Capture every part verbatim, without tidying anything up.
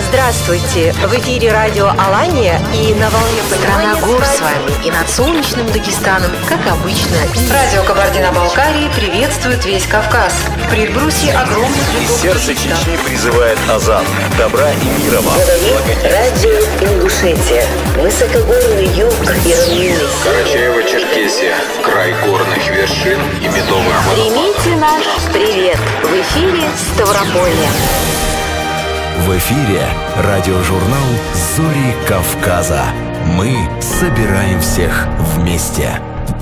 Здравствуйте! В эфире радио Алания и на волне «Страна гор» с вами и над солнечным Дагестаном, как обычно. Радио Кабардино-Балкарии приветствует весь Кавказ. В предбрусье огромных Из сердца Чечни призывает азан. Добра и мира вам. Радио Ингушетия. Высокогорный юг и равнины. Карачаево-Черкесия. Край горных вершин и медовых водопадов. Примите наш привет. В эфире Ставрополье. В эфире радиожурнал «Зори Кавказа». Мы собираем всех вместе.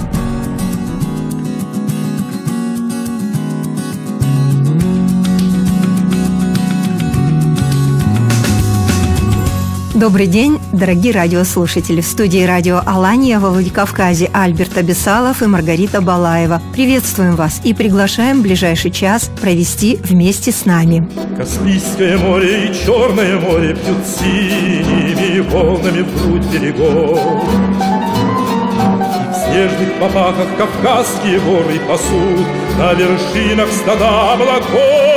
Добрый день, дорогие радиослушатели. В студии радио Алания во Владикавказе Альберт Абисалов и Маргарита Балаева. Приветствуем вас и приглашаем в ближайший час провести вместе с нами. Каспийское море и Черное море пьют синими волнами вглубь берегов. И в снежных попахах кавказские горы пасут на вершинах стада облаков.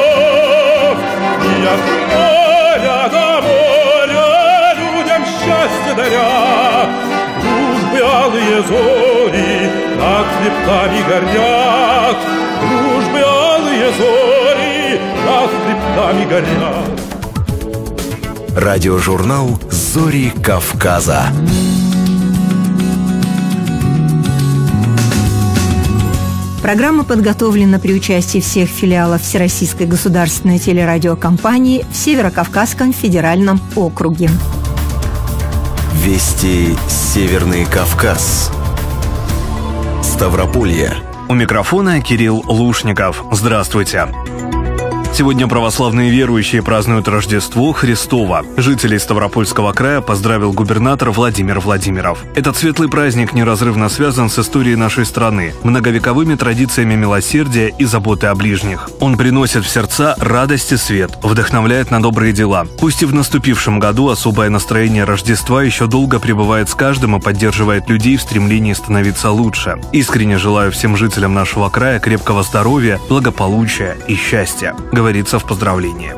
И от моря до моря людям счастье даря, дружбы алые зори над хребтами горят, дружбы алые зори над хребтами горят. Радиожурнал «Зори Кавказа». Программа подготовлена при участии всех филиалов Всероссийской государственной телерадиокомпании в Северо-Кавказском федеральном округе. Вести Северный Кавказ. Ставрополье. У микрофона Кирилл Лушников. Здравствуйте. Сегодня православные верующие празднуют Рождество Христово. Жителей Ставропольского края поздравил губернатор Владимир Владимиров. Этот светлый праздник неразрывно связан с историей нашей страны, многовековыми традициями милосердия и заботы о ближних. Он приносит в сердца радость и свет, вдохновляет на добрые дела. Пусть и в наступившем году особое настроение Рождества еще долго пребывает с каждым и поддерживает людей в стремлении становиться лучше. Искренне желаю всем жителям нашего края крепкого здоровья, благополучия и счастья, говорится в поздравлении.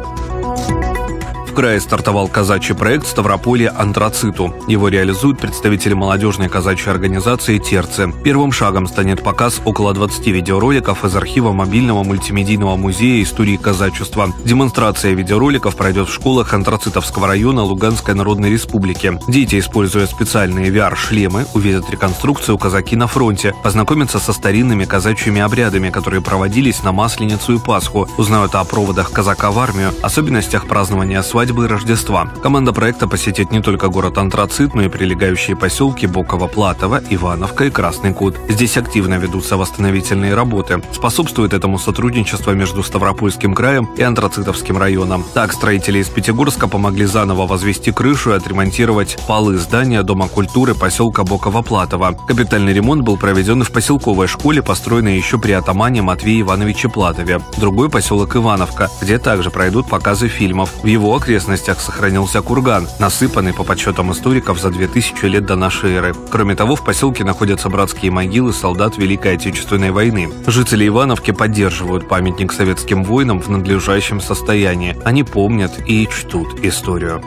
В крае стартовал казачий проект «Ставрополье Антрациту». Его реализуют представители молодежной казачьей организации «Терцы». Первым шагом станет показ около двадцати видеороликов из архива мобильного мультимедийного музея истории казачества. Демонстрация видеороликов пройдет в школах Антрацитовского района Луганской Народной Республики. Дети, используя специальные ви ар-шлемы, увидят реконструкцию «Казаки на фронте», познакомятся со старинными казачьими обрядами, которые проводились на Масленицу и Пасху, узнают о проводах казака в армию, особенностях празднования свадьбы свадьбы и Рождества. Команда проекта посетит не только город Антрацит, но и прилегающие поселки Боково-Платово, Ивановка и Красный Кут. Здесь активно ведутся восстановительные работы. Способствует этому сотрудничество между Ставропольским краем и Антрацитовским районом. Так, строители из Пятигорска помогли заново возвести крышу и отремонтировать полы здания Дома культуры поселка Боково-Платово. Капитальный ремонт был проведен и в поселковой школе, построенной еще при атамане Матвее Ивановиче Платове. Другой поселок Ивановка, где также пройдут показы фильмов. В его окрестностях сохранился курган, насыпанный по подсчетам историков за две тысячи лет до нашей эры. Кроме того, в поселке находятся братские могилы солдат Великой Отечественной войны. Жители Ивановки поддерживают памятник советским воинам в надлежащем состоянии. Они помнят и чтут историю.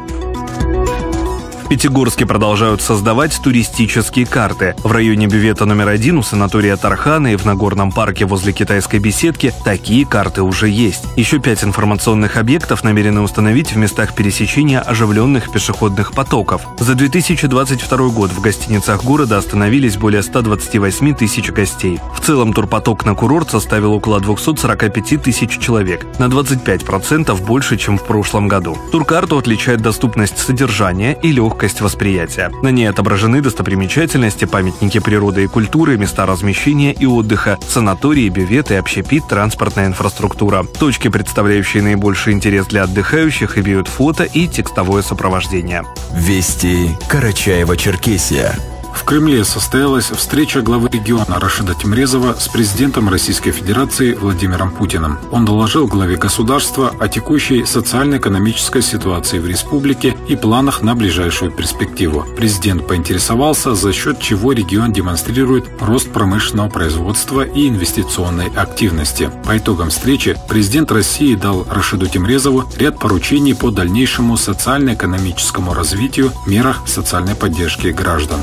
В Пятигорске продолжают создавать туристические карты. В районе бювета номер один у санатория Тархана и в Нагорном парке возле китайской беседки такие карты уже есть. Еще пять информационных объектов намерены установить в местах пересечения оживленных пешеходных потоков. За две тысячи двадцать второй год в гостиницах города остановились более ста двадцати восьми тысяч гостей. В целом турпоток на курорт составил около двухсот сорока пяти тысяч человек, на двадцать пять процентов больше, чем в прошлом году. Туркарту отличает доступность содержания и легкость восприятия. На ней отображены достопримечательности, памятники природы и культуры, места размещения и отдыха, санатории, бюветы, общепит, транспортная инфраструктура. Точки, представляющие наибольший интерес для отдыхающих, имеют фото и текстовое сопровождение. Вести Карачаево-Черкесия. В Кремле состоялась встреча главы региона Рашида Тимрезова с президентом Российской Федерации Владимиром Путиным. Он доложил главе государства о текущей социально-экономической ситуации в республике и планах на ближайшую перспективу. Президент поинтересовался, за счет чего регион демонстрирует рост промышленного производства и инвестиционной активности. По итогам встречи президент России дал Рашиду Тимрезову ряд поручений по дальнейшему социально-экономическому развитию, мерах социальной поддержки граждан.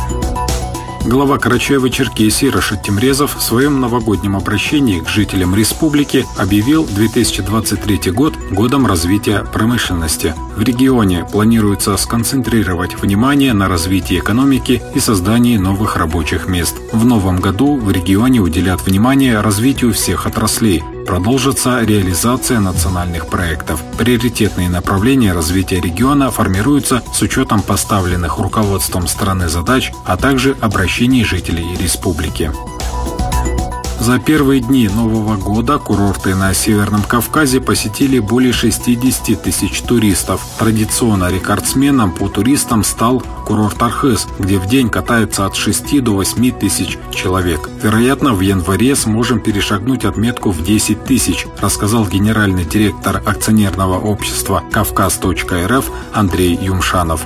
Глава Карачаево-Черкесии Рашид Тимрезов в своем новогоднем обращении к жителям республики объявил две тысячи двадцать третий год годом развития промышленности. В регионе планируется сконцентрировать внимание на развитии экономики и создании новых рабочих мест. В новом году в регионе уделят внимание развитию всех отраслей. Продолжится реализация национальных проектов. Приоритетные направления развития региона формируются с учетом поставленных руководством страны задач, а также обращений жителей республики. За первые дни Нового года курорты на Северном Кавказе посетили более шестидесяти тысяч туристов. Традиционно рекордсменом по туристам стал курорт Архыз, где в день катается от шести до восьми тысяч человек. Вероятно, в январе сможем перешагнуть отметку в десять тысяч, рассказал генеральный директор акционерного общества «Кавказ.рф» Андрей Юмшанов.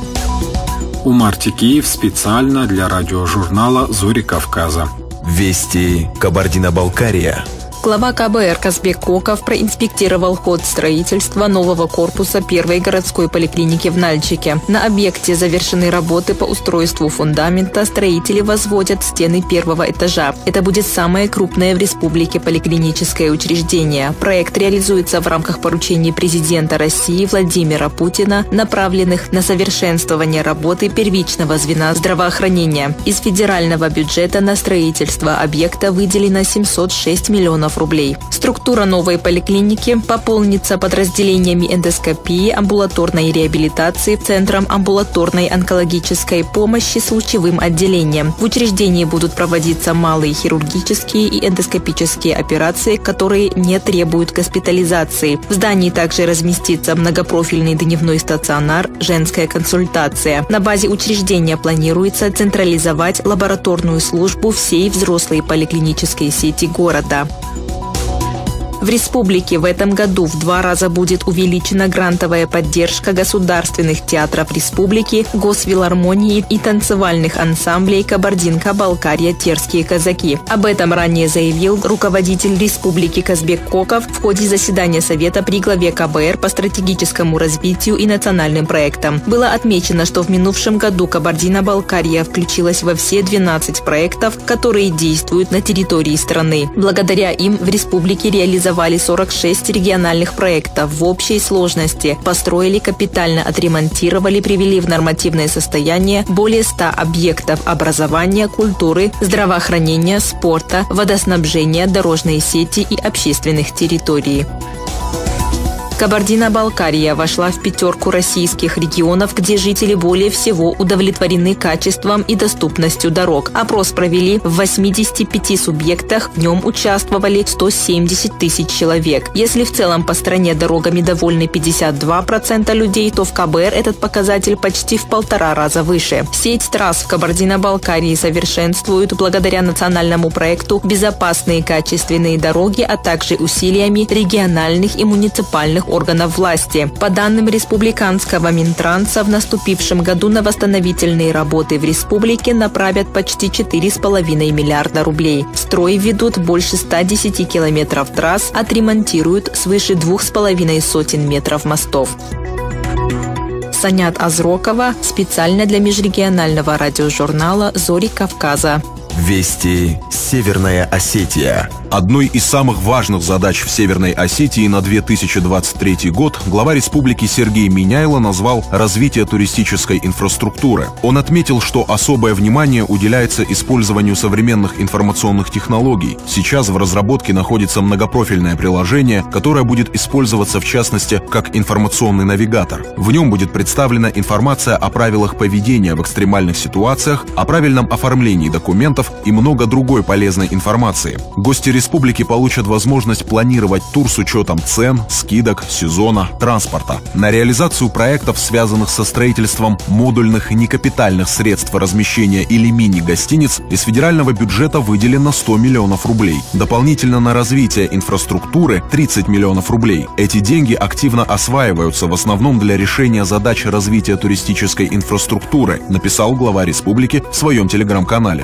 Умар Текеев специально для радиожурнала «Зори Кавказа». Вести Кабардино-Балкария. Глава ка бэ эр Казбек Коков проинспектировал ход строительства нового корпуса первой городской поликлиники в Нальчике. На объекте завершены работы по устройству фундамента, строители возводят стены первого этажа. Это будет самое крупное в республике поликлиническое учреждение. Проект реализуется в рамках поручений президента России Владимира Путина, направленных на совершенствование работы первичного звена здравоохранения. Из федерального бюджета на строительство объекта выделено семьсот шесть миллионов рублей. Структура новой поликлиники пополнится подразделениями эндоскопии, амбулаторной реабилитации, центром амбулаторной онкологической помощи с лучевым отделением. В учреждении будут проводиться малые хирургические и эндоскопические операции, которые не требуют госпитализации. В здании также разместится многопрофильный дневной стационар, женская консультация. На базе учреждения планируется централизовать лабораторную службу всей взрослой поликлинической сети города. В республике в этом году в два раза будет увеличена грантовая поддержка государственных театров республики, госфилармонии и танцевальных ансамблей Кабардинка-Балкария «Терские казаки». Об этом ранее заявил руководитель республики Казбек Коков в ходе заседания Совета при главе ка бэ эр по стратегическому развитию и национальным проектам. Было отмечено, что в минувшем году Кабардино-Балкария включилась во все двенадцать проектов, которые действуют на территории страны. Благодаря им в республике реализовали сорок шесть региональных проектов в общей сложности, построили, капитально отремонтировали, привели в нормативное состояние более ста объектов образования, культуры, здравоохранения, спорта, водоснабжения, дорожной сети и общественных территорий. Кабардино-Балкария вошла в пятерку российских регионов, где жители более всего удовлетворены качеством и доступностью дорог. Опрос провели в восьмидесяти пяти субъектах, в нем участвовали сто семьдесят тысяч человек. Если в целом по стране дорогами довольны пятьдесят два процента людей, то в ка бэ эр этот показатель почти в полтора раза выше. Сеть трасс в Кабардино-Балкарии совершенствуют благодаря национальному проекту «Безопасные качественные дороги», а также усилиями региональных и муниципальных органов власти. По данным республиканского Минтранса, в наступившем году на восстановительные работы в республике направят почти четыре с половиной миллиарда рублей. В строй введут больше ста десяти километров трасс, отремонтируют свыше двух с половиной сотен метров мостов. Санят Азрокова специально для межрегионального радиожурнала «Зори Кавказа». Вести Северная Осетия. Одной из самых важных задач в Северной Осетии на две тысячи двадцать третий год глава республики Сергей Миняйло назвал развитие туристической инфраструктуры. Он отметил, что особое внимание уделяется использованию современных информационных технологий. Сейчас в разработке находится многопрофильное приложение, которое будет использоваться в частности как информационный навигатор. В нем будет представлена информация о правилах поведения в экстремальных ситуациях, о правильном оформлении документов и много другой полезной информации. Гости республики получат возможность планировать тур с учетом цен, скидок, сезона, транспорта. На реализацию проектов, связанных со строительством модульных некапитальных средств размещения или мини-гостиниц, из федерального бюджета выделено сто миллионов рублей. Дополнительно на развитие инфраструктуры тридцать миллионов рублей. Эти деньги активно осваиваются в основном для решения задач развития туристической инфраструктуры, написал глава республики в своем телеграм-канале.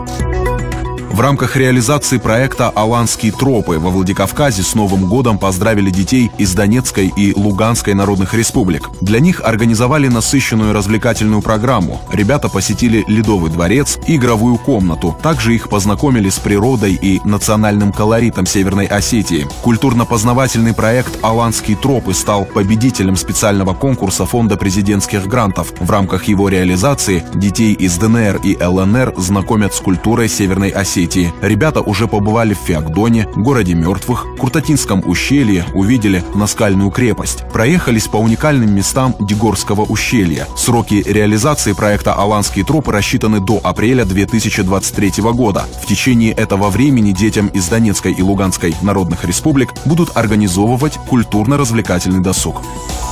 В рамках реализации проекта «Аланские тропы» во Владикавказе с Новым годом поздравили детей из Донецкой и Луганской народных республик. Для них организовали насыщенную развлекательную программу. Ребята посетили Ледовый дворец и игровую комнату. Также их познакомили с природой и национальным колоритом Северной Осетии. Культурно-познавательный проект «Аланские тропы» стал победителем специального конкурса Фонда президентских грантов. В рамках его реализации детей из ДНР и ЛНР знакомят с культурой Северной Осетии. Ребята уже побывали в Феокдоне, городе мертвых, Куртатинском ущелье, увидели Наскальную крепость. Проехались по уникальным местам Дегорского ущелья. Сроки реализации проекта «Аланские тропы» рассчитаны до апреля две тысячи двадцать третьего года. В течение этого времени детям из Донецкой и Луганской народных республик будут организовывать культурно-развлекательный досуг.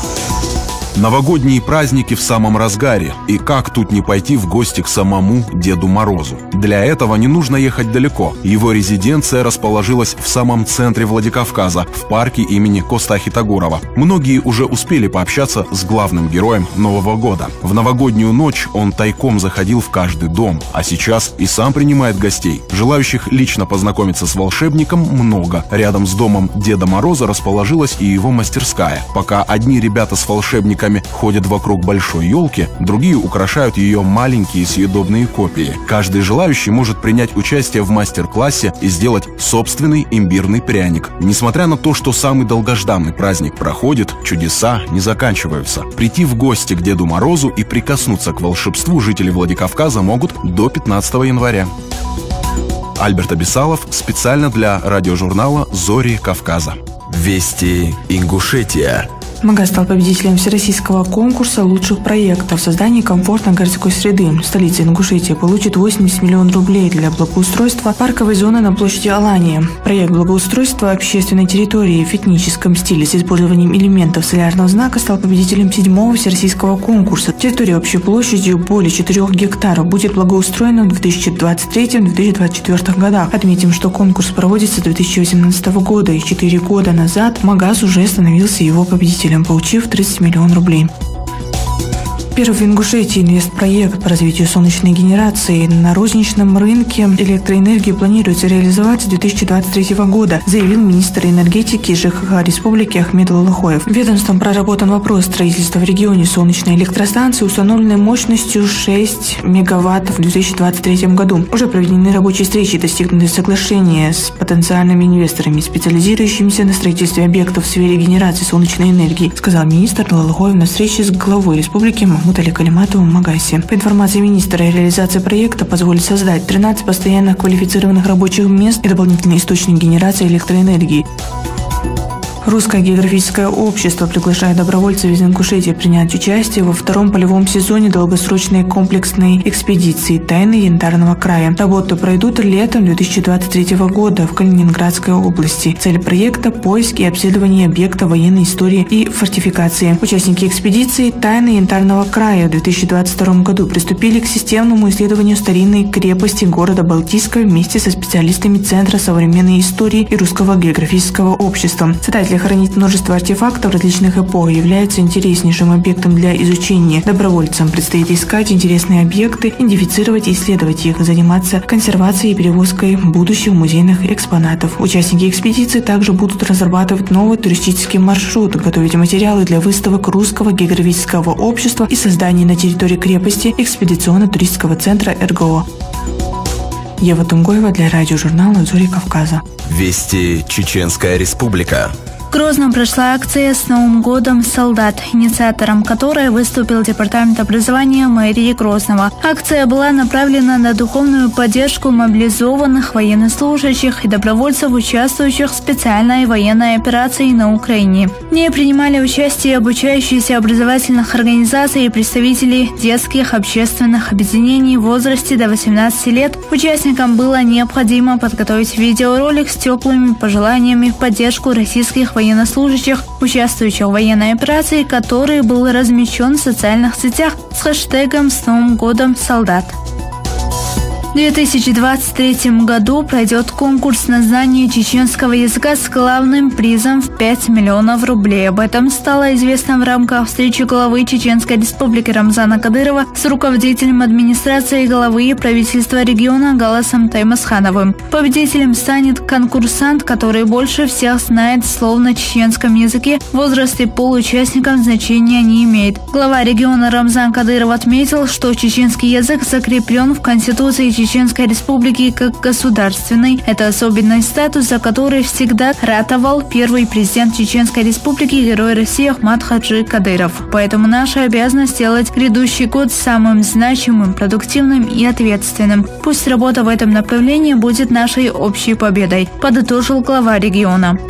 Новогодние праздники в самом разгаре. И как тут не пойти в гости к самому Деду Морозу? Для этого не нужно ехать далеко. Его резиденция расположилась в самом центре Владикавказа, в парке имени Костахи Тагурова. Многие уже успели пообщаться с главным героем Нового года. В новогоднюю ночь он тайком заходил в каждый дом, а сейчас и сам принимает гостей. Желающих лично познакомиться с волшебником много. Рядом с домом Деда Мороза расположилась и его мастерская. Пока одни ребята с волшебниками ходят вокруг большой елки, другие украшают ее маленькие съедобные копии. Каждый желающий может принять участие в мастер-классе и сделать собственный имбирный пряник. Несмотря на то, что самый долгожданный праздник проходит, чудеса не заканчиваются. Прийти в гости к Деду Морозу и прикоснуться к волшебству жители Владикавказа могут до пятнадцатого января. Альберт Абисалов специально для радиожурнала «Зори Кавказа». Вести Ингушетия. Магаз стал победителем всероссийского конкурса лучших проектов в создании комфортной городской среды. Столица Ингушетии получит восемьдесят миллионов рублей для благоустройства парковой зоны на площади Алания. Проект благоустройства общественной территории в этническом стиле с использованием элементов солярного знака стал победителем седьмого всероссийского конкурса. Территория общей площадью более четырёх гектаров будет благоустроена в две тысячи двадцать третьем — две тысячи двадцать четвёртом годах. Отметим, что конкурс проводится с две тысячи восемнадцатого года, и четыре года назад Магаз уже становился его победителем, получив тридцать миллионов рублей. Первый в Ингушетии инвестпроект по развитию солнечной генерации на розничном рынке электроэнергии планируется реализовать с две тысячи двадцать третьего года, заявил министр энергетики и ЖКХ республики Ахмед Лалахоев. Ведомством проработан вопрос строительства в регионе солнечной электростанции, установленной мощностью шесть мегаваттов в две тысячи двадцать третьем году. Уже проведены рабочие встречи и достигнуты соглашения с потенциальными инвесторами, специализирующимися на строительстве объектов в сфере генерации солнечной энергии, сказал министр Лалахоев на встрече с главой республики Махмудом Али Калиматовым в Магасе. По информации министра, реализация проекта позволит создать тринадцать постоянных квалифицированных рабочих мест и дополнительный источник генерации электроэнергии. Русское географическое общество приглашает добровольцев из Ингушетии принять участие во втором полевом сезоне долгосрочной комплексной экспедиции «Тайны Янтарного края». Работы пройдут летом две тысячи двадцать третьего года в Калининградской области. Цель проекта – поиск и обследование объекта военной истории и фортификации. Участники экспедиции «Тайны Янтарного края» в две тысячи двадцать втором году приступили к системному исследованию старинной крепости города Балтийска вместе со специалистами Центра современной истории и Русского географического общества. Задача хранить множество артефактов различных эпох является интереснейшим объектом для изучения. Добровольцам предстоит искать интересные объекты, идентифицировать и исследовать их, заниматься консервацией и перевозкой будущих музейных экспонатов. Участники экспедиции также будут разрабатывать новый туристический маршрут, готовить материалы для выставок Русского географического общества и создания на территории крепости экспедиционно-туристического центра эр гэ о. Ева Тунгоева для радиожурнала «Зори Кавказа». Вести Чеченская Республика. В Грозном прошла акция «С Новым годом, солдат», инициатором которой выступил Департамент образования мэрии Грозного. Акция была направлена на духовную поддержку мобилизованных военнослужащих и добровольцев, участвующих в специальной военной операции на Украине. В ней принимали участие обучающиеся образовательных организаций и представители детских общественных объединений в возрасте до восемнадцати лет. Участникам было необходимо подготовить видеоролик с теплыми пожеланиями в поддержку российских военнослужащих, участвующих в военной операции, который был размещен в социальных сетях с хэштегом «С Новым годом, солдат». В две тысячи двадцать третьем году пройдет конкурс на знание чеченского языка с главным призом в пять миллионов рублей. Об этом стало известно в рамках встречи главы Чеченской Республики Рамзана Кадырова с руководителем администрации главы правительства региона Галасом Таймасхановым. Победителем станет конкурсант, который больше всех знает слов на чеченском языке. Возраст и пол участникам значения не имеет. Глава региона Рамзан Кадыров отметил, что чеченский язык закреплен в Конституции Чеченской Республики как государственный. Это особенный статус, за который всегда ратовал первый президент Чеченской Республики, герой России Ахмад Хаджи Кадыров. Поэтому наша обязанность сделать грядущий год самым значимым, продуктивным и ответственным. Пусть работа в этом направлении будет нашей общей победой, подытожил глава региона.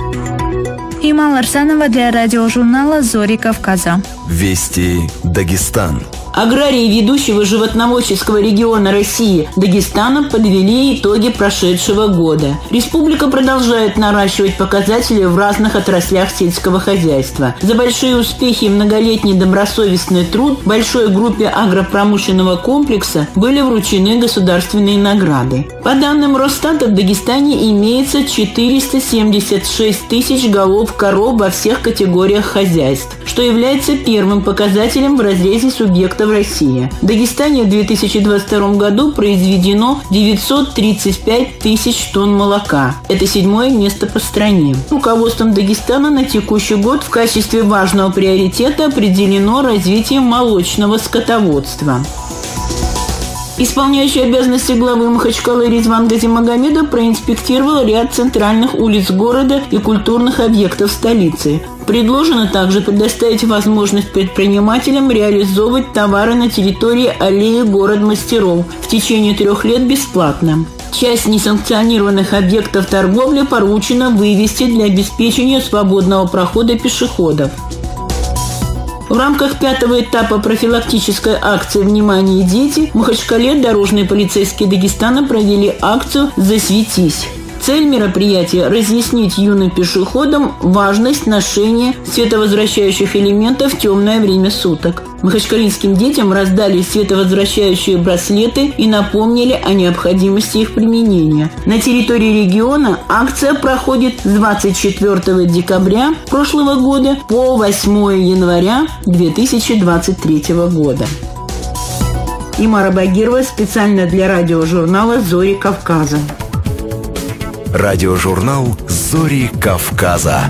Иман Ларсанова для радиожурнала «Зори Кавказа». Вести Дагестан. Аграрии ведущего животноводческого региона России Дагестана подвели итоги прошедшего года. Республика продолжает наращивать показатели в разных отраслях сельского хозяйства. За большие успехи и многолетний добросовестный труд большой группе агропромышленного комплекса были вручены государственные награды. По данным Росстата, в Дагестане имеется четыреста семьдесят шесть тысяч голов коров во всех категориях хозяйств, что является первым показателем в разрезе субъектов в России. В Дагестане в две тысячи двадцать втором году произведено девятьсот тридцать пять тысяч тонн молока. Это седьмое место по стране. Руководством Дагестана на текущий год в качестве важного приоритета определено развитие молочного скотоводства. Исполняющий обязанности главы Махачкалы Ризван Газимагомедов проинспектировал ряд центральных улиц города и культурных объектов столицы. Предложено также предоставить возможность предпринимателям реализовывать товары на территории аллеи «Город мастеров» в течение трех лет бесплатно. Часть несанкционированных объектов торговли поручено вывести для обеспечения свободного прохода пешеходов. В рамках пятого этапа профилактической акции «Внимание, дети» в Махачкале дорожные полицейские Дагестана провели акцию «Засветись». Цель мероприятия – разъяснить юным пешеходам важность ношения световозвращающих элементов в темное время суток. Махачкалинским детям раздали световозвращающие браслеты и напомнили о необходимости их применения. На территории региона акция проходит с двадцать четвёртого декабря прошлого года по восьмое января две тысячи двадцать третьего года. Имара Багирова специально для радиожурнала «Зори Кавказа». Радиожурнал «Зори Кавказа».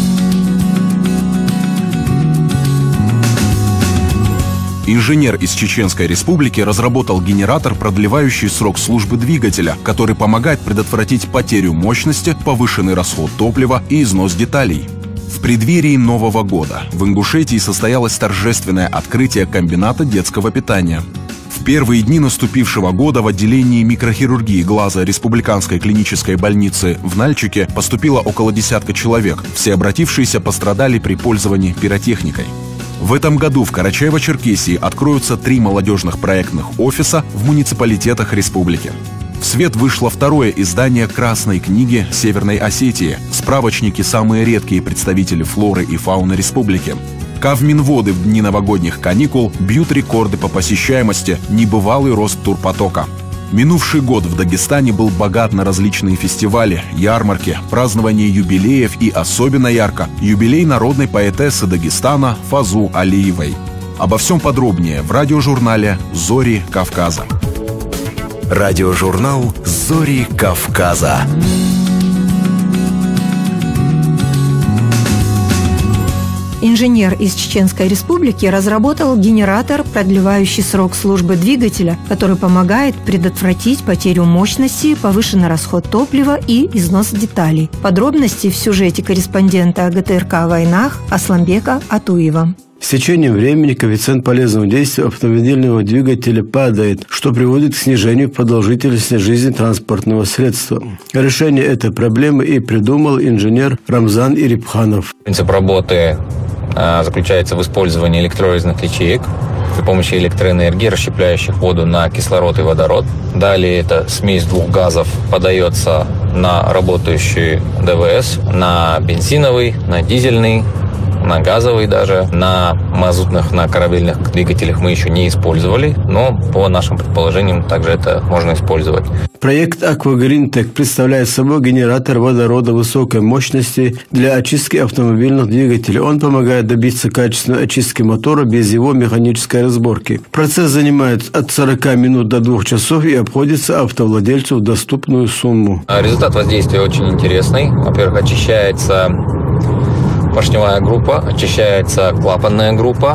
Инженер из Чеченской Республики разработал генератор, продлевающий срок службы двигателя, который помогает предотвратить потерю мощности, повышенный расход топлива и износ деталей. В преддверии Нового года в Ингушетии состоялось торжественное открытие комбината детского питания. В первые дни наступившего года в отделении микрохирургии глаза Республиканской клинической больницы в Нальчике поступило около десятка человек. Все обратившиеся пострадали при пользовании пиротехникой. В этом году в Карачаево-Черкесии откроются три молодежных проектных офиса в муниципалитетах республики. В свет вышло второе издание Красной книги Северной Осетии, справочники «Самые редкие представители флоры и фауны республики». Кавминводы в дни новогодних каникул бьют рекорды по посещаемости, небывалый рост турпотока. Минувший год в Дагестане был богат на различные фестивали, ярмарки, празднование юбилеев и особенно ярко юбилей народной поэтессы Дагестана Фазу Алиевой. Обо всем подробнее в радиожурнале «Зори Кавказа». Радиожурнал «Зори Кавказа». Инженер из Чеченской Республики разработал генератор, продлевающий срок службы двигателя, который помогает предотвратить потерю мощности, повышенный расход топлива и износ деталей. Подробности в сюжете корреспондента ГТРК о войнах Асламбека Атуева. С течением времени коэффициент полезного действия автомобильного двигателя падает, что приводит к снижению продолжительности жизни транспортного средства. Решение этой проблемы и придумал инженер Рамзан Ирипханов. Принцип работы а, заключается в использовании электролизных ячеек при помощи электроэнергии, расщепляющих воду на кислород и водород. Далее эта смесь двух газов подается на работающий ДВС, на бензиновый, на дизельный, на газовый даже. На мазутных, на корабельных двигателях мы еще не использовали, но по нашим предположениям также это можно использовать. Проект Aquagreentech представляет собой генератор водорода высокой мощности для очистки автомобильных двигателей. Он помогает добиться качественной очистки мотора без его механической разборки. Процесс занимает от сорока минут до двух часов и обходится автовладельцу в доступную сумму. Результат воздействия очень интересный. Во-первых, очищается поршневая группа, очищается клапанная группа.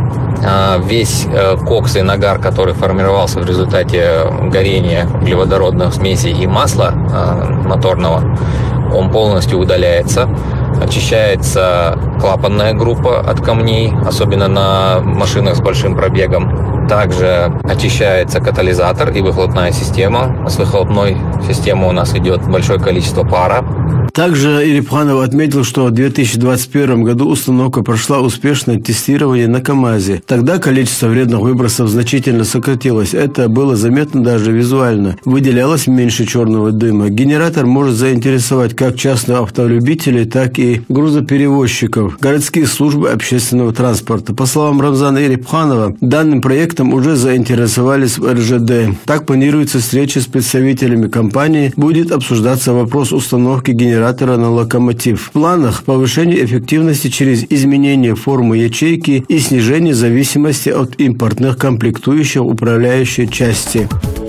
Весь кокс и нагар, который формировался в результате горения углеводородных смесей и масла моторного, он полностью удаляется. Очищается клапанная группа от камней, особенно на машинах с большим пробегом. Также очищается катализатор и выхлопная система. С выхлопной системой у нас идет большое количество пара. Также Ирипханов отметил, что в две тысячи двадцать первом году установка прошла успешное тестирование на КАМАЗе. Тогда количество вредных выбросов значительно сократилось. Это было заметно даже визуально. Выделялось меньше черного дыма. Генератор может заинтересовать как частных автолюбителей, так и грузоперевозчиков, городские службы общественного транспорта. По словам Рамзана Ирипханова, данным проектом уже заинтересовались в эр жэ дэ. Так планируется встреча с представителями компании. Будет обсуждаться вопрос установки генератора на локомотив. В планах повышение эффективности через изменение формы ячейки и снижение зависимости от импортных комплектующих управляющей части.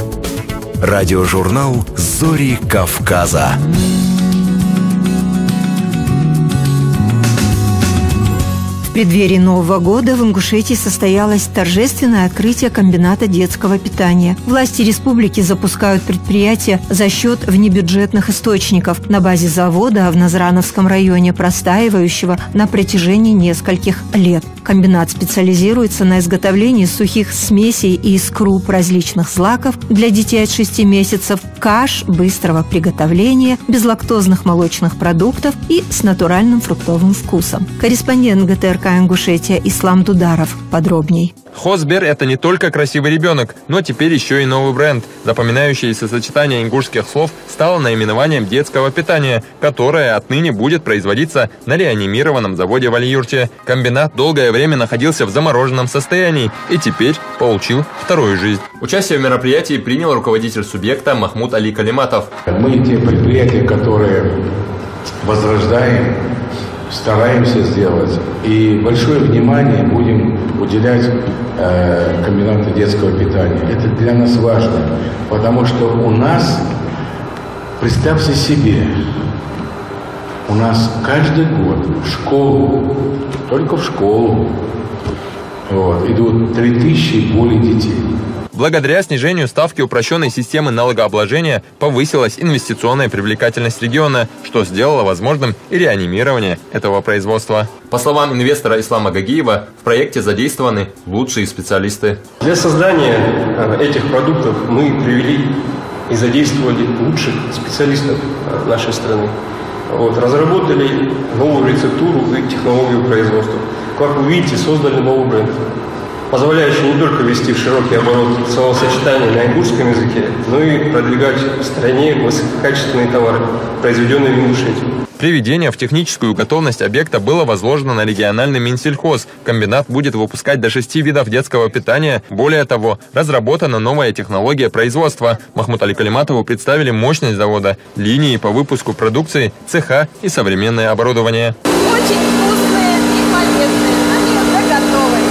Радиожурнал «Зори Кавказа». В преддверии Нового года в Ингушетии состоялось торжественное открытие комбината детского питания. Власти республики запускают предприятие за счет внебюджетных источников на базе завода в Назрановском районе, простаивающего на протяжении нескольких лет. Комбинат специализируется на изготовлении сухих смесей из круп различных злаков для детей от шести месяцев, каш быстрого приготовления, безлактозных молочных продуктов и с натуральным фруктовым вкусом. Корреспондент гэ тэ эр ка Ингушетия Ислам Дударов подробней. Хозбер – это не только красивый ребенок, но теперь еще и новый бренд. Запоминающееся сочетание ингушских слов стало наименованием детского питания, которое отныне будет производиться на реанимированном заводе в Алиюрте. Комбинат долгое время находился в замороженном состоянии и теперь получил вторую жизнь. Участие в мероприятии принял руководитель субъекта Махмуд Али Калиматов. Мы те предприятия, которые возрождаем, стараемся сделать. И большое внимание будем уделять э, комбинату детского питания. Это для нас важно, потому что у нас, представьте себе, у нас каждый год в школу, только в школу, вот, идут три тысячи и более детей. Благодаря снижению ставки упрощенной системы налогообложения повысилась инвестиционная привлекательность региона, что сделало возможным и реанимирование этого производства. По словам инвестора Ислама Гагиева, в проекте задействованы лучшие специалисты. Для создания этих продуктов мы привели и задействовали лучших специалистов нашей страны. Вот, разработали новую рецептуру и технологию производства. Как вы видите, создали новый бренд, позволяющий не только ввести в широкий оборот словосочетания на ингушском языке, но и продвигать в стране высококачественные товары, произведенные в Ингушетии. Приведение в техническую готовность объекта было возложено на региональный Минсельхоз. Комбинат будет выпускать до шести видов детского питания. Более того, разработана новая технология производства. Махмуд Али Калиматову представили мощность завода, линии по выпуску продукции, цеха и современное оборудование. Очень вкусные и полезные. Они уже готовы.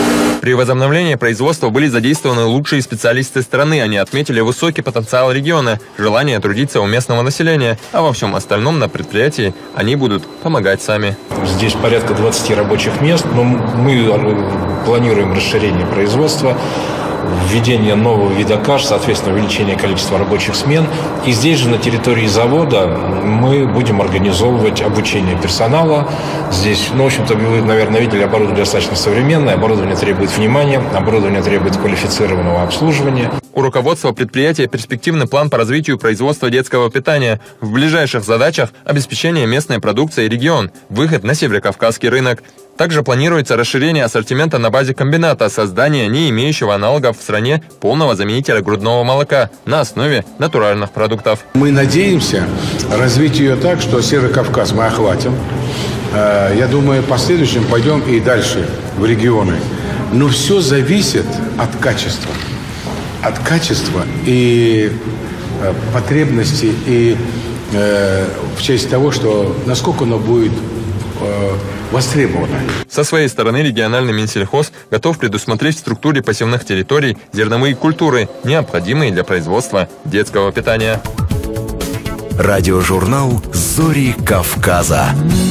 При возобновлении производства были задействованы лучшие специалисты страны. Они отметили высокий потенциал региона, желание трудиться у местного населения, а во всем остальном на предприятии они будут помогать сами. Здесь порядка двадцати рабочих мест, но мы планируем расширение производства, введение нового вида каш, соответственно, увеличение количества рабочих смен. И здесь же, на территории завода, мы будем организовывать обучение персонала. Здесь, ну, в общем-то, вы, наверное, видели, оборудование достаточно современное, оборудование требует внимания, оборудование требует квалифицированного обслуживания. У руководства предприятия перспективный план по развитию производства детского питания. В ближайших задачах обеспечение местной продукции регион, выход на северокавказский рынок. Также планируется расширение ассортимента на базе комбината, создание не имеющего аналогов в стране полного заменителя грудного молока на основе натуральных продуктов. Мы надеемся развить ее так, что Северокавказ мы охватим. Я думаю, в последующем пойдем и дальше в регионы. Но все зависит от качества. От качества и потребностей, и э, в честь того, что насколько оно будет э, востребовано. Со своей стороны региональный Минсельхоз готов предусмотреть в структуре посевных территорий зерновые культуры, необходимые для производства детского питания. Радиожурнал «Зори Кавказа».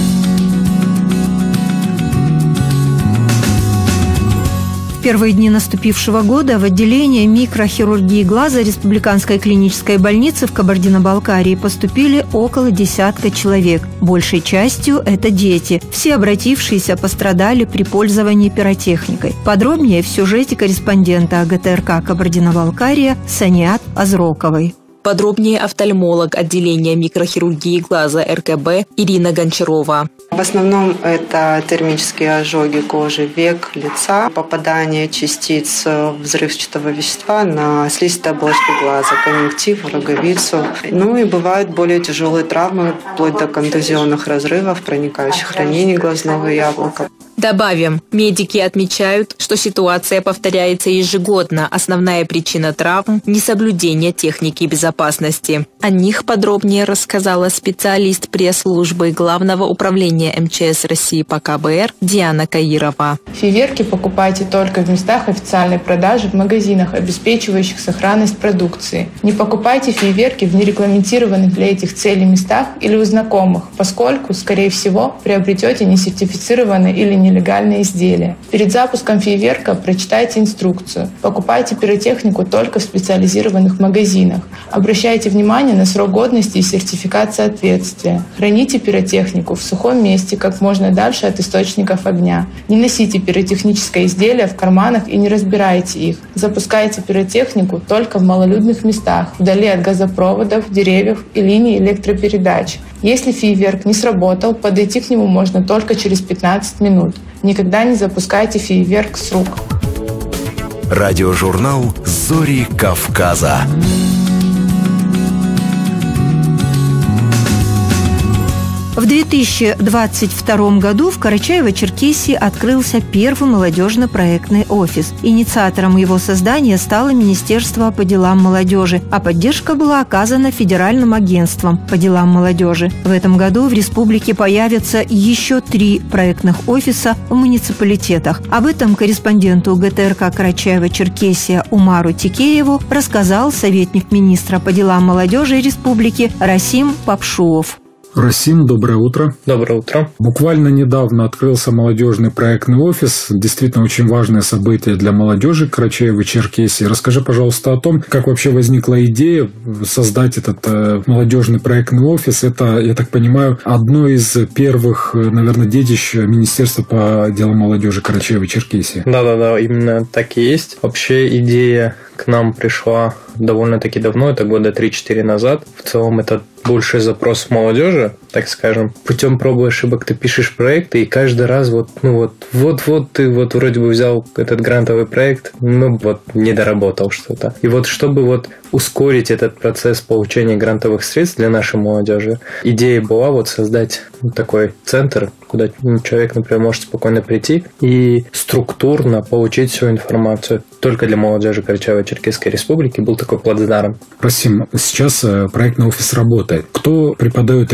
В первые дни наступившего года в отделение микрохирургии глаза Республиканской клинической больницы в Кабардино-Балкарии поступили около десятка человек. Большей частью это дети. Все обратившиеся пострадали при пользовании пиротехникой. Подробнее в сюжете корреспондента АГТРК Кабардино-Балкария Саниат Азроковой. Подробнее офтальмолог отделения микрохирургии глаза эр ка бэ Ирина Гончарова. В основном это термические ожоги кожи век, лица, попадание частиц взрывчатого вещества на слизистые оболочки глаза, конъюнктив, роговицу. Ну и бывают более тяжелые травмы, вплоть до контузионных разрывов, проникающих ранений глазного яблока. Добавим, медики отмечают, что ситуация повторяется ежегодно. Основная причина травм – несоблюдение техники безопасности. О них подробнее рассказала специалист пресс-службы Главного управления эм че эс России по ка бэ эр Диана Каирова. Фейерверки покупайте только в местах официальной продажи в магазинах, обеспечивающих сохранность продукции. Не покупайте фейерверки в нерегламентированных для этих целей местах или у знакомых, поскольку, скорее всего, приобретете несертифицированные или нелегальные изделия. Перед запуском фейерверка прочитайте инструкцию. Покупайте пиротехнику только в специализированных магазинах. Обращайте внимание на срок годности и сертификат соответствия. Храните пиротехнику в сухом месте как можно дальше от источников огня. Не носите пиротехническое изделие в карманах и не разбирайте их. Запускайте пиротехнику только в малолюдных местах, вдали от газопроводов, деревьев и линий электропередач. Если фейерверк не сработал, подойти к нему можно только через пятнадцать минут. Никогда не запускайте фейерверк с рук. Радиожурнал «Зори Кавказа». В две тысячи двадцать втором году в Карачаево-Черкесии открылся первый молодежно-проектный офис. Инициатором его создания стало Министерство по делам молодежи, а поддержка была оказана Федеральным агентством по делам молодежи. В этом году в республике появятся еще три проектных офиса в муниципалитетах. Об этом корреспонденту гэ тэ эр ка Карачаево-Черкесия Умару Тикееву рассказал советник министра по делам молодежи республики Расим Папшуов. Расим, доброе утро. Доброе утро. Буквально недавно открылся молодежный проектный офис. Действительно очень важное событие для молодежи Карачаево-Черкесии. Расскажи, пожалуйста, о том, как вообще возникла идея создать этот э, молодежный проектный офис. Это, я так понимаю, одно из первых, наверное, детищ Министерства по делам молодежи Карачаево-Черкесии. Да-да-да, именно так и есть. Вообще идея к нам пришла довольно-таки давно, это года три-четыре назад. В целом это больший запрос молодежи, так скажем. Путем пробы и ошибок ты пишешь проекты, и каждый раз вот, ну вот, вот-вот ты вот вроде бы взял этот грантовый проект, но вот не доработал что-то. И вот чтобы вот ускорить этот процесс получения грантовых средств для нашей молодежи, идея была вот создать такой центр, куда человек, например, может спокойно прийти и структурно получить всю информацию. Только для молодежи Карачаево-Черкесской республики был такой плацдарм. Расим, сейчас проектный офис работает. Кто преподает ребятам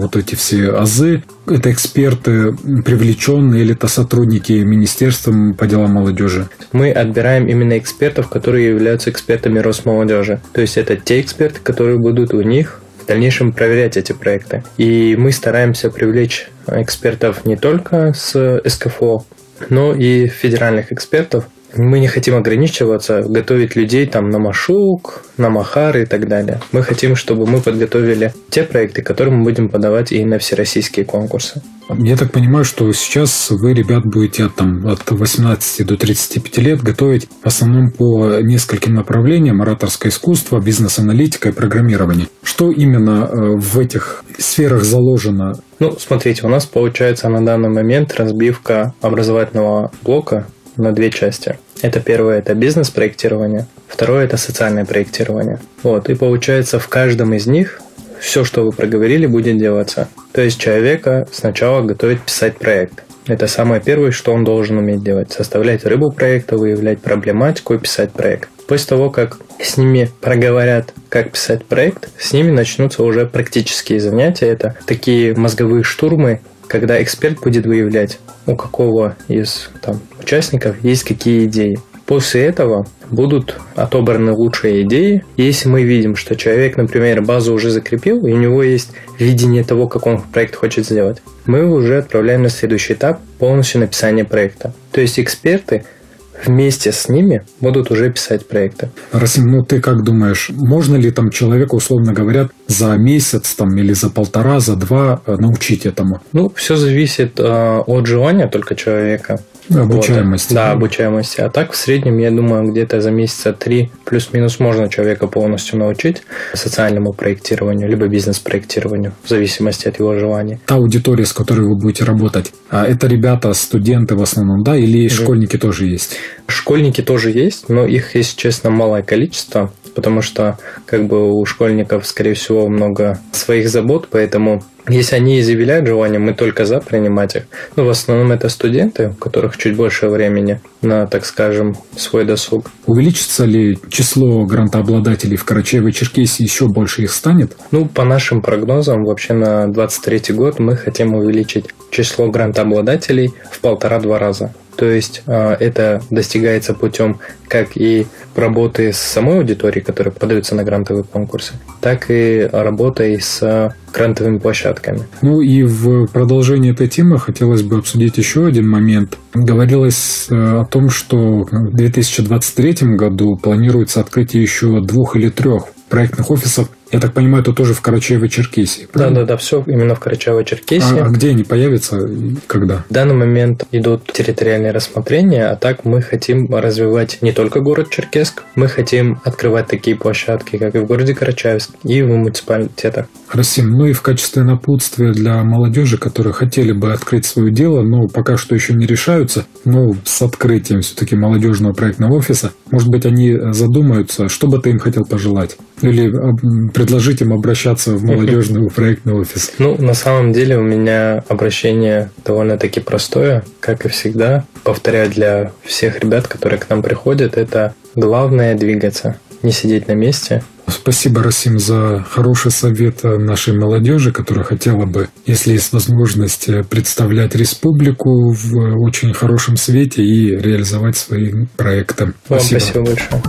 вот эти все азы? Это эксперты привлеченные или это сотрудники Министерства по делам молодежи? Мы отбираем именно экспертов, которые являются экспертами Росмолодежи. То есть это те эксперты, которые будут у них в дальнейшем проверять эти проекты. И мы стараемся привлечь экспертов не только с эс ка эф о, но и федеральных экспертов. Мы не хотим ограничиваться, готовить людей там на Машук, на Махар и так далее. Мы хотим, чтобы мы подготовили те проекты, которые мы будем подавать и на всероссийские конкурсы. Я так понимаю, что сейчас вы, ребят, будете от, там, от восемнадцати до тридцати пяти лет готовить в основном по нескольким направлениям: ораторское искусство, бизнес-аналитика и программирование. Что именно в этих сферах заложено? Ну, смотрите, у нас получается на данный момент разбивка образовательного блока на две части. Это первое, это бизнес-проектирование, второе, это социальное проектирование. Вот, и получается в каждом из них все, что вы проговорили, будет делаться. То есть человека сначала готовить писать проект. Это самое первое, что он должен уметь делать. Составлять рыбу проекта, выявлять проблематику и писать проект. После того, как с ними проговорят, как писать проект, с ними начнутся уже практические занятия. Это такие мозговые штурмы, когда эксперт будет выявлять, у какого из там, участников есть какие идеи. После этого будут отобраны лучшие идеи. Если мы видим, что человек, например, базу уже закрепил, и у него есть видение того, как он проект хочет сделать, мы уже отправляем на следующий этап полностью написание проекта. То есть эксперты вместе с ними будут уже писать проекты. Расим, ну ты как думаешь, можно ли там человека, условно говоря, за месяц там, или за полтора, за два научить этому? Ну, все зависит э, от желания только человека. Обучаемости. Вот. Да, обучаемости. А так, в среднем, я думаю, где-то за месяца три плюс-минус можно человека полностью научить социальному проектированию, либо бизнес-проектированию, в зависимости от его желания. Та аудитория, с которой вы будете работать, это ребята, студенты в основном, да, или mm-hmm. школьники тоже есть? Школьники тоже есть, но их, если честно, малое количество, потому что как бы у школьников, скорее всего, много своих забот, поэтому если они изъявляют желание, мы только за принимать их. Но в основном это студенты, у которых чуть больше времени на, так скажем, свой досуг. Увеличится ли число грантообладателей в Карачаево-Черкесии, еще больше их станет? Ну, по нашим прогнозам, вообще на двадцать третий год мы хотим увеличить число грантообладателей в полтора-два раза. То есть это достигается путем как и работы с самой аудиторией, которая подается на грантовые конкурсы, так и работой с грантовыми площадками. Ну и в продолжение этой темы хотелось бы обсудить еще один момент. Говорилось о том, что в две тысячи двадцать третьем году планируется открытие еще двух или трех проектных офисов. Я так понимаю, это тоже в Карачаево-Черкесии. Да, да, да, все именно в Карачаево-Черкесии. А, а где они появятся и когда? В данный момент идут территориальные рассмотрения, а так мы хотим развивать не только город Черкесск, мы хотим открывать такие площадки, как и в городе Карачаевск, и в муниципалитетах. Расим, ну и в качестве напутствия для молодежи, которые хотели бы открыть свое дело, но пока что еще не решаются, но с открытием все-таки молодежного проектного офиса, может быть, они задумаются, что бы ты им хотел пожелать? Или предложить им обращаться в молодежный проектный офис? Ну, на самом деле у меня обращение довольно-таки простое, как и всегда. Повторяю для всех ребят, которые к нам приходят, это главное двигаться, не сидеть на месте. Спасибо, Расим, за хороший совет нашей молодежи, которая хотела бы, если есть возможность, представлять республику в очень хорошем свете и реализовать свои проекты. Вам спасибо, спасибо большое.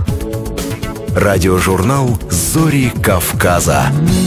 Радиожурнал «Зори Кавказа».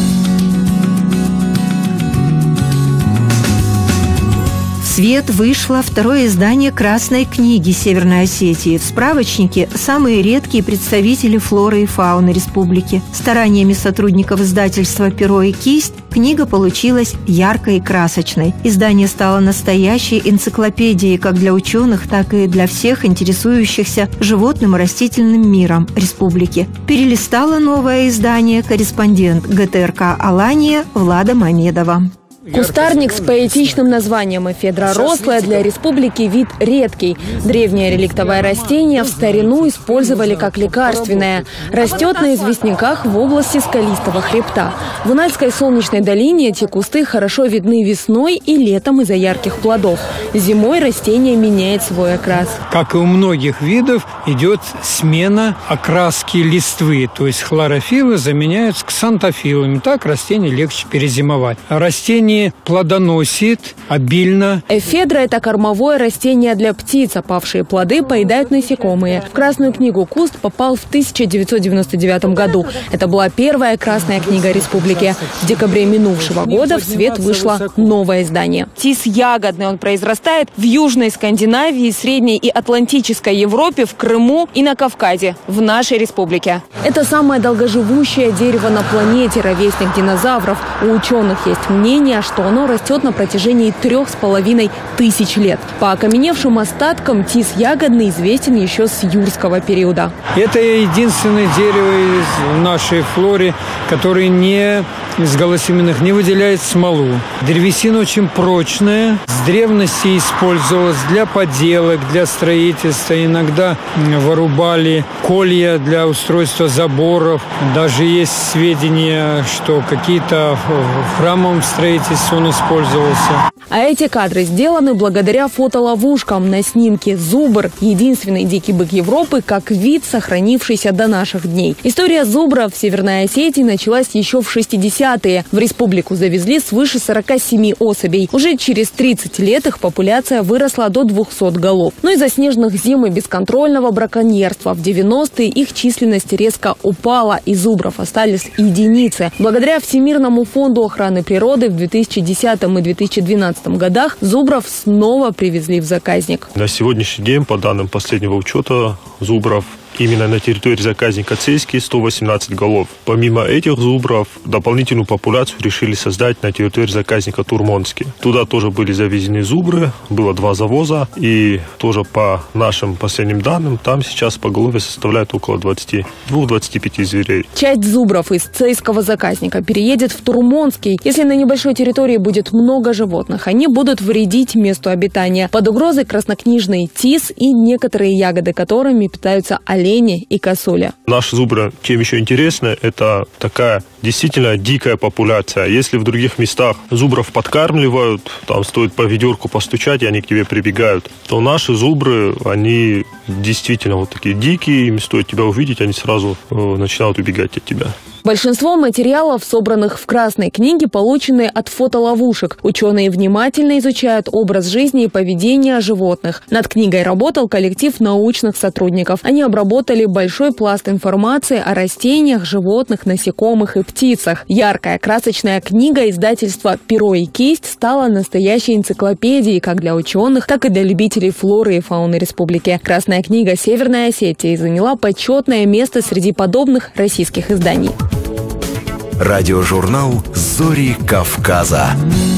В свет вышло второе издание Красной книги Северной Осетии. В справочнике самые редкие представители флоры и фауны республики. Стараниями сотрудников издательства «Перо и кисть» книга получилась яркой и красочной. Издание стало настоящей энциклопедией как для ученых, так и для всех интересующихся животным и растительным миром республики. Перелистала новое издание корреспондент гэ тэ эр ка «Алания» Влада Мамедова. Кустарник с поэтичным названием эфедра рослая для республики вид редкий. Древнее реликтовое растение в старину использовали как лекарственное. Растет на известняках в области скалистого хребта. В Унальской солнечной долине эти кусты хорошо видны весной и летом из-за ярких плодов. Зимой растение меняет свой окрас. Как и у многих видов, идет смена окраски листвы. То есть хлорофиллы заменяются ксантофиллами. Так растению легче перезимовать. Растение растение плодоносит обильно. Эфедра – это кормовое растение для птиц. Опавшие плоды поедают насекомые. В Красную книгу куст попал в тысяча девятьсот девяносто девятом году. Это была первая Красная книга республики. В декабре минувшего года в свет вышло новое издание. Тис ягодный. Он произрастает в Южной Скандинавии, Средней и Атлантической Европе, в Крыму и на Кавказе, в нашей республике. Это самое долгоживущее дерево на планете, ровесник динозавров. У ученых есть мнение, что оно растет на протяжении трех с половиной тысяч лет. По окаменевшим остаткам тис ягодный известен еще с юрского периода. Это единственное дерево из нашей флоре, которое не из голосеменных не выделяет смолу. Древесина очень прочная, с древности использовалась для поделок, для строительства. Иногда вырубали колья для устройства заборов. Даже есть сведения, что какие-то в храмовом строительстве он использовался. А эти кадры сделаны благодаря фотоловушкам. На снимке зубр – единственный дикий бык Европы, как вид, сохранившийся до наших дней. История зубра в Северной Осетии началась еще в шестидесятые. В республику завезли свыше сорока семи особей. Уже через тридцать лет их популяция выросла до двухсот голов. Но из-за снежных зим и бесконтрольного браконьерства в девяностые их численность резко упала, и зубров остались единицы. Благодаря Всемирному фонду охраны природы в две тысячи десятом и две тысячи двенадцатом годах зубров снова привезли в заказник. На сегодняшний день, по данным последнего учета зубров, именно на территории заказника Цейский сто восемнадцать голов. Помимо этих зубров, дополнительную популяцию решили создать на территории заказника Турмонский. Туда тоже были завезены зубры, было два завоза, и тоже по нашим последним данным, там сейчас поголовье составляет около двадцати двух — двадцати пяти зверей. Часть зубров из Цейского заказника переедет в Турмонский. Если на небольшой территории будет много животных, они будут вредить месту обитания. Под угрозой краснокнижный тис и некоторые ягоды, которыми питаются олени и косуля. Наши зубры, чем еще интересно, это такая действительно дикая популяция. Если в других местах зубров подкармливают, там стоит по ведерку постучать, и они к тебе прибегают, то наши зубры, они действительно вот такие дикие, им стоит тебя увидеть, они сразу э, начинают убегать от тебя. Большинство материалов, собранных в Красной книге, получены от фотоловушек. Ученые внимательно изучают образ жизни и поведение животных. Над книгой работал коллектив научных сотрудников. Они обработали большой пласт информации о растениях, животных, насекомых и птицах. Яркая, красочная книга издательства «Перо и кисть» стала настоящей энциклопедией как для ученых, так и для любителей флоры и фауны республики. Красная книга Северной Осетии заняла почетное место среди подобных российских изданий. Радиожурнал «Зори Кавказа».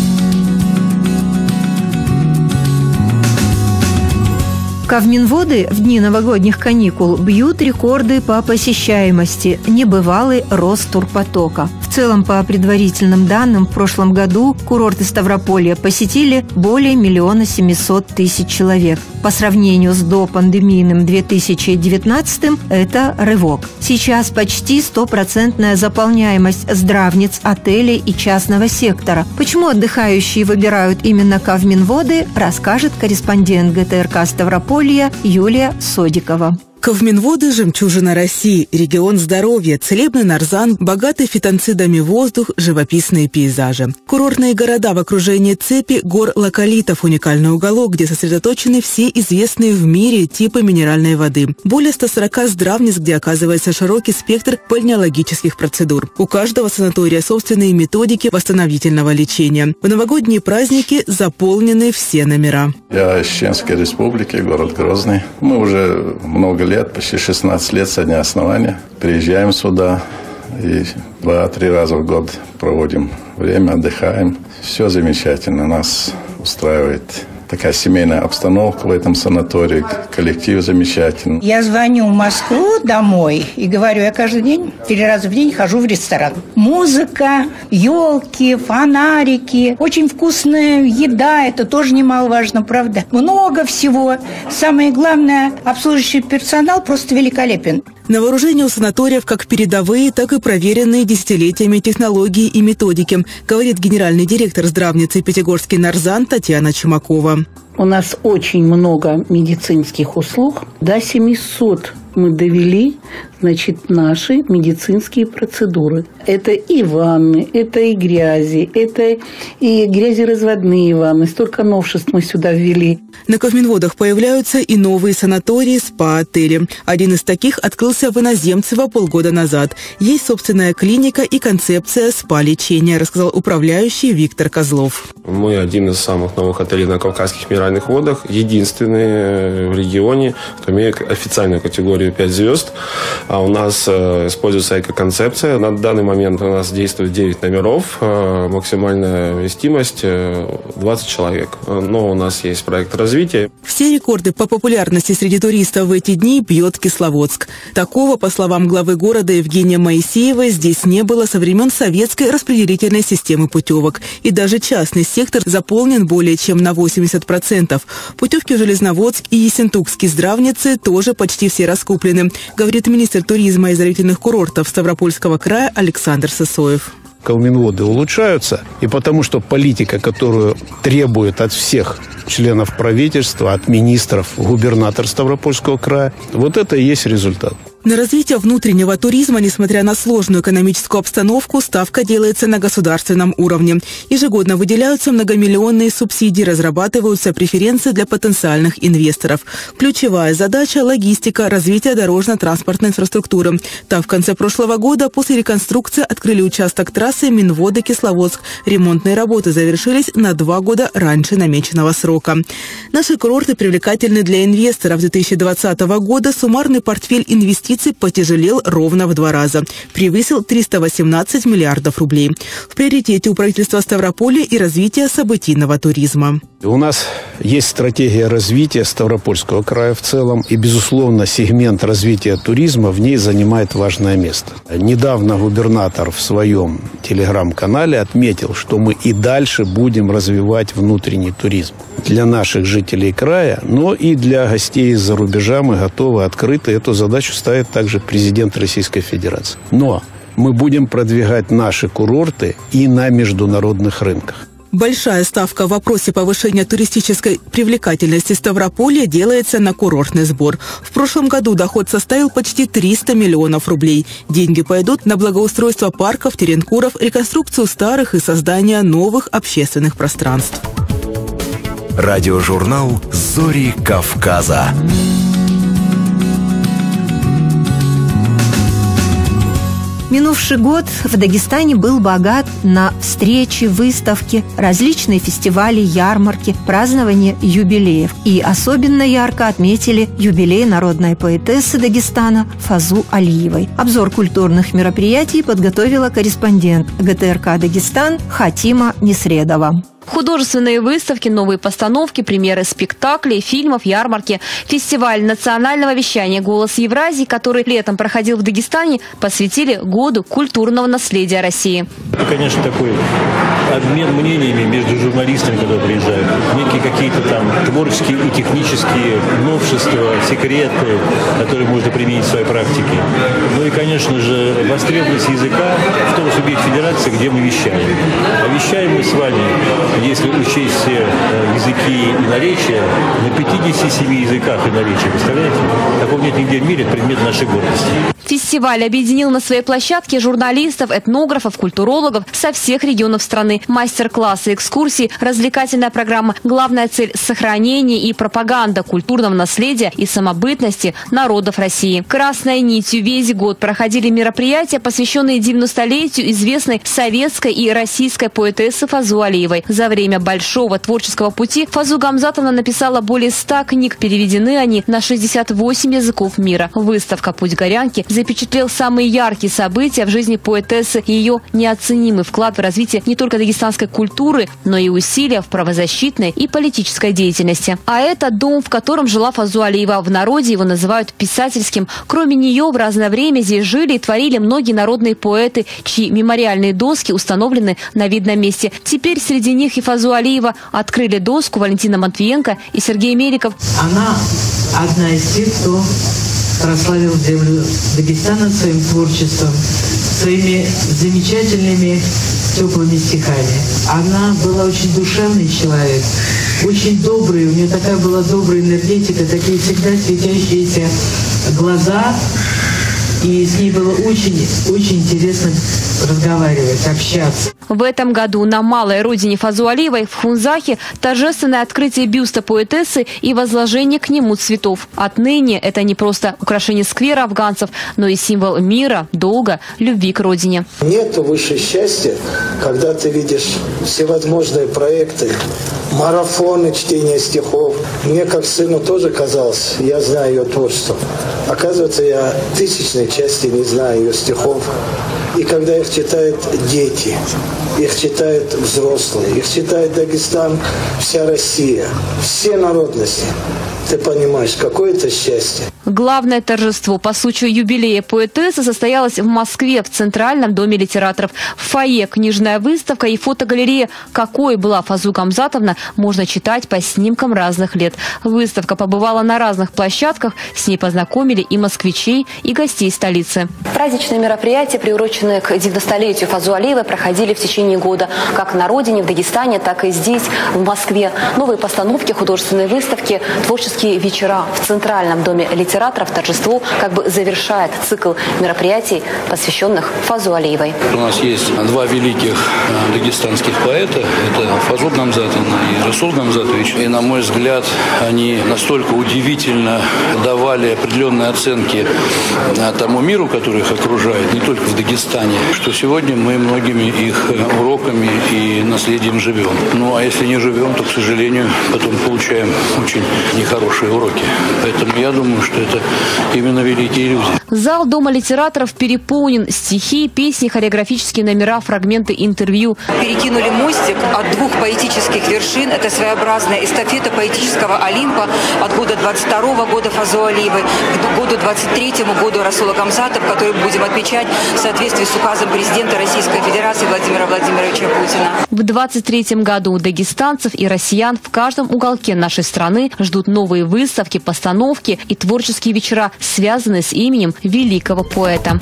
Кавминводы в дни новогодних каникул бьют рекорды по посещаемости, небывалый рост турпотока. В целом, по предварительным данным, в прошлом году курорты Ставрополья посетили более миллиона семисот тысяч человек. По сравнению с допандемийным две тысячи девятнадцатым это рывок. Сейчас почти стопроцентная заполняемость здравниц, отелей и частного сектора. Почему отдыхающие выбирают именно Кавминводы, расскажет корреспондент ГТРК Ставрополья Юлия Содикова. Кавминводы – жемчужина России, регион здоровья, целебный нарзан, богатый фитонцидами воздух, живописные пейзажи. Курортные города в окружении цепи гор локалитов – уникальный уголок, где сосредоточены все известные в мире типы минеральной воды. Более ста сорока здравниц, где оказывается широкий спектр бальнеологических процедур. У каждого санатория собственные методики восстановительного лечения. В новогодние праздники заполнены все номера. Я из Чеченской республики, город Грозный. Мы уже много лет, почти шестнадцать лет со дня основания. Приезжаем сюда и два-три раза в год проводим время, отдыхаем. Все замечательно, нас устраивает такая семейная обстановка в этом санатории, коллектив замечательный. Я звоню в Москву домой и говорю, я каждый день, три раза в день хожу в ресторан. Музыка, елки, фонарики, очень вкусная еда, это тоже немаловажно, правда? Много всего. Самое главное, обслуживающий персонал просто великолепен. На вооружении у санаториев как передовые, так и проверенные десятилетиями технологии и методики, говорит генеральный директор здравницы Пятигорский нарзан Татьяна Чумакова. У нас очень много медицинских услуг, до семисот мы довели, значит, наши медицинские процедуры. Это и ванны, это и грязи, это и грязеразводные ванны. Столько новшеств мы сюда ввели. На Ковминводах появляются и новые санатории, спа-отели. Один из таких открылся в Иноземцево полгода назад. Есть собственная клиника и концепция спа-лечения, рассказал управляющий Виктор Козлов. Мы один из самых новых отелей на Кавказских минеральных водах, единственный в регионе, кто имеет официальную категорию пять звезд. А у нас используется эко-концепция. На данный момент у нас действует девять номеров, максимальная вместимость двадцать человек. Но у нас есть проект развития. Все рекорды по популярности среди туристов в эти дни бьет Кисловодск. Такого, по словам главы города Евгения Моисеева, здесь не было со времен советской распределительной системы путевок. И даже частный сектор заполнен более чем на восемьдесят процентов. Путевки в Железноводск и Ессентукские здравницы тоже почти все раскуплены, говорит министр туризма и оздоровительных курортов Ставропольского края Александр Сысоев. Ковминводы улучшаются, и потому что политика, которую требует от всех членов правительства, от министров, губернатор Ставропольского края, вот это и есть результат. На развитие внутреннего туризма, несмотря на сложную экономическую обстановку, ставка делается на государственном уровне. Ежегодно выделяются многомиллионные субсидии, разрабатываются преференции для потенциальных инвесторов. Ключевая задача – логистика, развитие дорожно-транспортной инфраструктуры. Там в конце прошлого года после реконструкции открыли участок трассы Минводы-Кисловодск. Ремонтные работы завершились на два года раньше намеченного срока. Наши курорты привлекательны для инвесторов. С две тысячи двадцатого года суммарный портфель инвестиций потяжелел ровно в два раза. Превысил триста восемнадцать миллиардов рублей. В приоритете у правительства Ставрополя и развитие событийного туризма. У нас есть стратегия развития Ставропольского края в целом. И, безусловно, сегмент развития туризма в ней занимает важное место. Недавно губернатор в своем телеграм-канале отметил, что мы и дальше будем развивать внутренний туризм. Для наших жителей края, но и для гостей из-за рубежа мы готовы, открыты. Эту задачу ставит также президент Российской Федерации. Но мы будем продвигать наши курорты и на международных рынках. Большая ставка в вопросе повышения туристической привлекательности Ставрополья делается на курортный сбор. В прошлом году доход составил почти триста миллионов рублей. Деньги пойдут на благоустройство парков, теренкуров, реконструкцию старых и создание новых общественных пространств. Радиожурнал «Зори Кавказа». Минувший год в Дагестане был богат на встречи, выставки, различные фестивали, ярмарки, празднование юбилеев. И особенно ярко отметили юбилей народной поэтессы Дагестана Фазу Алиевой. Обзор культурных мероприятий подготовила корреспондент ГТРК «Дагестан» Хатима Несредова. Художественные выставки, новые постановки, премьеры спектаклей, фильмов, ярмарки. Фестиваль национального вещания «Голос Евразии», который летом проходил в Дагестане, посвятили году культурного наследия России. Это, конечно, такой обмен мнениями между журналистами, когда приезжают. Некие какие-то там творческие и технические новшества, секреты, которые можно применить в своей практике. Ну и, конечно же, востребованность языка в том субъекте федерации, где мы вещаем. А вещаем мы с вами, если учесть все языки и наречия, на пятидесяти семи языках и наречиях. Представляете? Такого нет нигде в мире, это предмет нашей гордости. Фестиваль объединил на своей площадке журналистов, этнографов, культурологов со всех регионов страны. Мастер-классы, экскурсии, развлекательная программа. Главная цель – сохранение и пропаганда культурного наследия и самобытности народов России. Красной нитью весь год проходили мероприятия, посвященные девяностолетию известной советской и российской поэтессы Фазу Алиевой. За время большого творческого пути Фазу Гамзатовна написала более ста книг. Переведены они на шестьдесят восемь языков мира. Выставка «Путь горянки» запечатлел самые яркие события в жизни поэтессы и ее неоценимый вклад в развитие не только дагестанской культуры, но и усилия в правозащитной и политической деятельности. А это дом, в котором жила Фазу Алиева. В народе его называют писательским. Кроме нее в разное время здесь жили и творили многие народные поэты, чьи мемориальные доски установлены на видном месте. Теперь среди них и Фазу Алиева. Открыли доску Валентина Матвиенко и Сергей Меликов. Она одна из тех, кто прославил землю Дагестана своим творчеством, своими замечательными теплыми стихами. Она была очень душевный человек, очень добрый, у нее такая была добрая энергетика, такие всегда светящиеся глаза, и с ней было очень, очень интересно разговаривать, общаться. В этом году на малой родине Фазу Алиевой в Хунзахе торжественное открытие бюста поэтессы и возложение к нему цветов. Отныне это не просто украшение сквера афганцев, но и символ мира, долга, любви к родине. Нет выше счастья, когда ты видишь всевозможные проекты, марафоны чтения стихов. Мне как сыну тоже казалось, я знаю ее творчество. Оказывается, я тысячной части не знаю ее стихов. И когда их читают дети, их читают взрослые, их читает Дагестан, вся Россия, все народности, ты понимаешь, какое это счастье. Главное торжество по случаю юбилея поэтессы состоялось в Москве в Центральном доме литераторов. В фойе книжная выставка и фотогалерея «Какой была Фазу Гамзатовна» можно читать по снимкам разных лет. Выставка побывала на разных площадках, с ней познакомили и москвичей, и гостей столицы. Праздничные мероприятия, приуроченные к девяностолетию Фазу Алиевой, проходили в течение года. Как на родине, в Дагестане, так и здесь, в Москве. Новые постановки, художественные выставки, творческие вечера в Центральном доме литераторов. Торжество как бы завершает цикл мероприятий, посвященных Фазу Алиевой. У нас есть два великих дагестанских поэта. Это Фазу Гамзатовна и Расул Гамзатович. И, на мой взгляд, они настолько удивительно давали определенные оценки тому миру, который их окружает, не только в Дагестане, что сегодня мы многими их уроками и наследием живем. Ну, а если не живем, то, к сожалению, потом получаем очень нехорошие уроки. Поэтому я думаю, что это именно великие люди. Зал Дома литераторов переполнен. Стихи, песни, хореографические номера, фрагменты интервью. Перекинули мостик от двух поэтических вершин. Это своеобразная эстафета поэтического Олимпа от года двадцать второго года Фазу Алиевой к году двадцать третьему году Расула Гамзатова, который будем отмечать в соответствии с указом президента Российской Федерации Владимира Владимировича Путина. В двадцать третьем году дагестанцев и россиян в каждом уголке нашей страны ждут новые выставки, постановки и творческие вечера, связанные с именем великого поэта.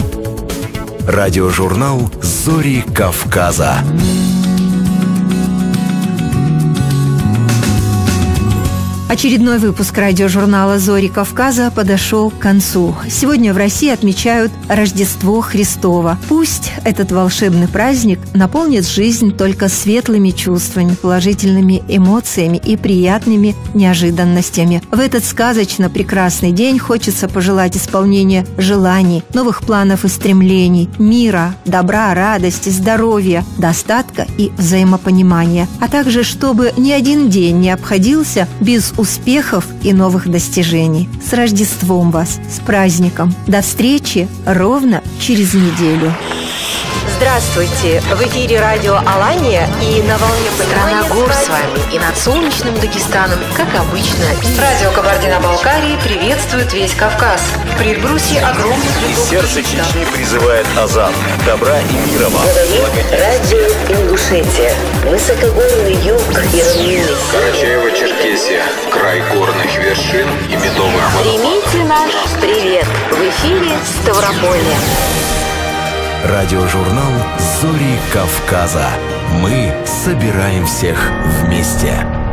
Радиожурнал «Зори Кавказа». Очередной выпуск радиожурнала «Зори Кавказа» подошел к концу. Сегодня в России отмечают Рождество Христово. Пусть этот волшебный праздник наполнит жизнь только светлыми чувствами, положительными эмоциями и приятными неожиданностями. В этот сказочно прекрасный день хочется пожелать исполнения желаний, новых планов и стремлений, мира, добра, радости, здоровья, достатка и взаимопонимания. А также, чтобы ни один день не обходился без успехов и новых достижений. С Рождеством вас, с праздником. До встречи ровно через неделю. Здравствуйте! В эфире радио Алания и на волне «Страна гор» с вами и над солнечным Дагестаном, как обычно. Радио Кабардино-Балкарии приветствует весь Кавказ. В предбрусье огромных Из сердца Чечни призывает азан. Добра и мира вам. Говорит радио Ингушетия. Высокогорный юг и равнины. Карачаево-Черкесия. Край горных вершин и медовых водопадов. Примите наш привет. В эфире Ставрополье. Радиожурнал «Зори Кавказа». Мы собираем всех вместе.